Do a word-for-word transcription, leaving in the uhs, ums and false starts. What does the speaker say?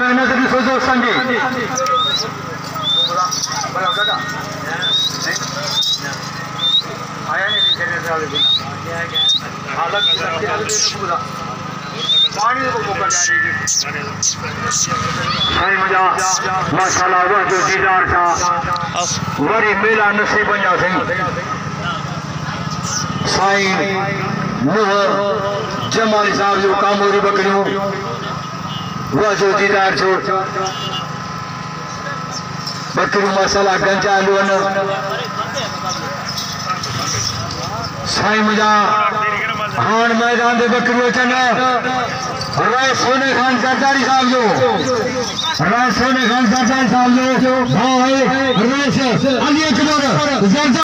मेहनत की सोचो संगी आया नहीं पानी को मौका साईं मुझा माशाल्लाह वह जो दीदार था वरी मेला नसीब बना सिंह साईं नूह जमाल साहब जो कामोरी बकरियों वह जो दीदार छो बकरियों मसाला गंजा लोन साईं मुझा हान मैदान दे बकरियों चना राय सोने खान सरदारी साहब जो राय सोने खान सरदारी साहब जो भाई राय से अली अकबर